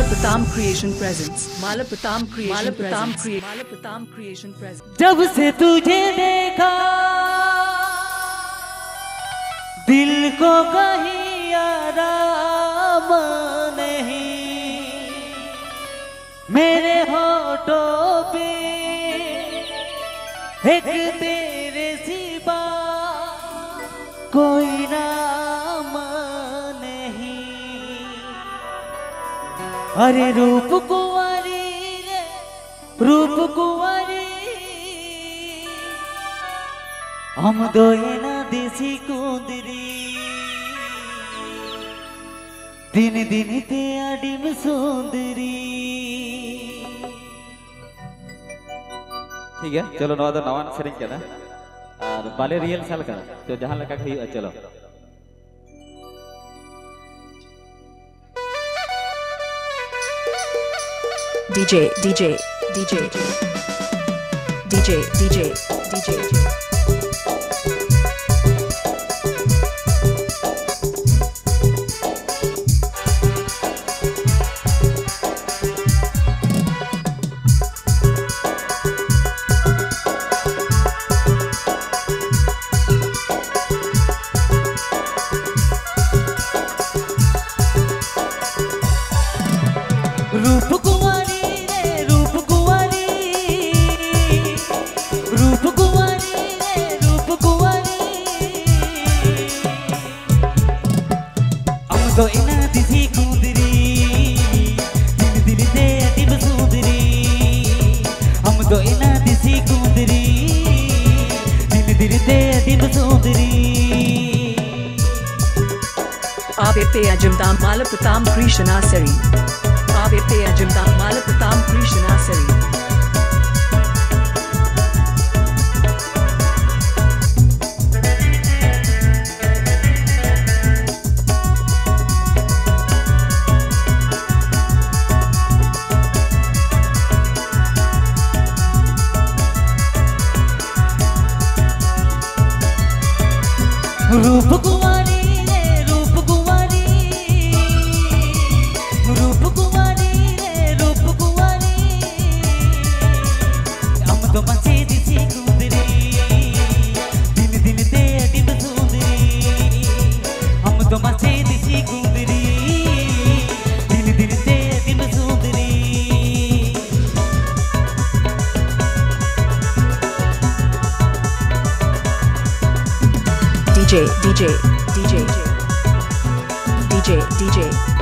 Malapatam Creation presents. Malapatam Creation presents. जब से तुझे देखा दिल को कहीं आराम नहीं, मेरे होठों पे एक तेरे सिवा कोई नाम नहीं। अरे रूप कुंवारी रे रूप कुंवारी, हम दोए ना देसी कुंदरी, दिन दिन ते आडिम सुंदरी। ठीक है, चलो नवा नवा सेरिंग कना और बाले रियल साल कना तो जहां लगा कही चलो DJ रूप कुंवारी रे रूप कुंवारी, रूप कुंवारी रे रूप कुंवारी, हम तो इना दिसी कुंदरी, दिन दिन ते अतिब सुंदरी, हम तो इना दिसी कुंदरी, दिन दिन ते अतिब सुंदरी। Abe Ajamdam Malapatam Krishanasari. Abe Ajamdam Malapatam Krishanasari. रूप कुंवारी रे रूप कुंवारी, रूप कुंवारी रे रूप कुंवारी, हम तो मचे दिसी कुंदरी, दिन दिन ते अतिब सुंदरी, हम तो मचे दिसी कुंदरी, दिन दिन ते अतिब सुंदरी। DJ.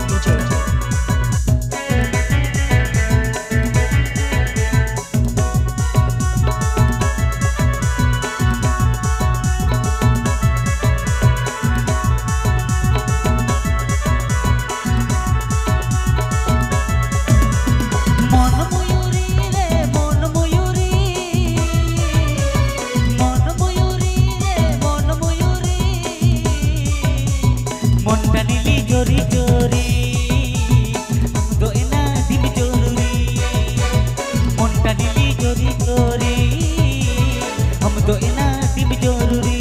मन मयूरी रे मन मयूरी, मन मयूरी रे मन मयूरी, मन टानिली जोरी जोरी, हम तो एना दिल जोरी, मन टानिली जोरी जोरी, हम तो एना दिल जोरी।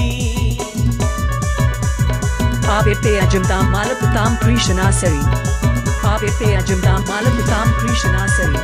Abe Ajamdam Malapatam Krishanasari. Abe Ajamdam Malapatam Krishanasari.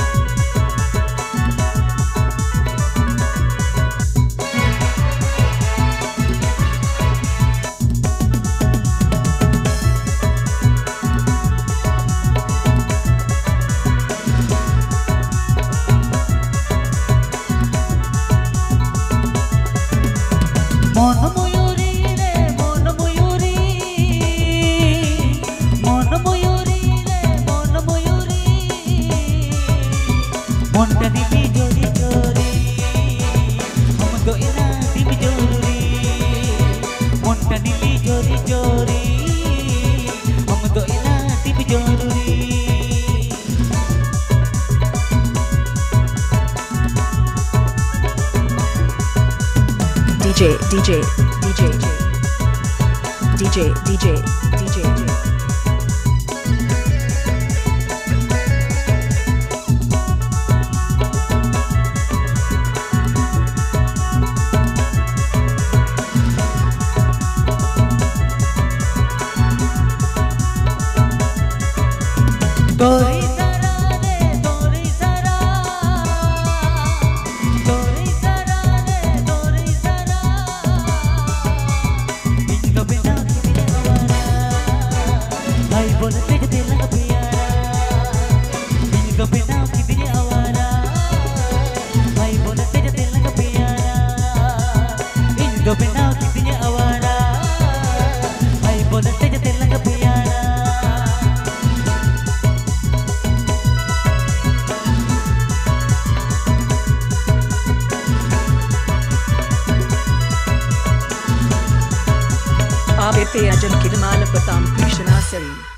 मन मयूरी रे मन मयूरी, मन मयूरी रे मन मयूरी, मन टानिली जोरी जोरी, हम तो एना दिल जोरी, मन टानिली जोरी जोरी, हम तो एना दिल जोरी। DJ. Tori sara re, tori sara. Tori sara re, tori sara. Indo bina kiti awara. Hai bolte jate lag pyara. Indo bina kiti awara. Hai bolte jate lag pyara. Indo bina kiti awara. Hai bolte jate lag pyara. Ape Ajam Kidmala Patam Krishna Sari.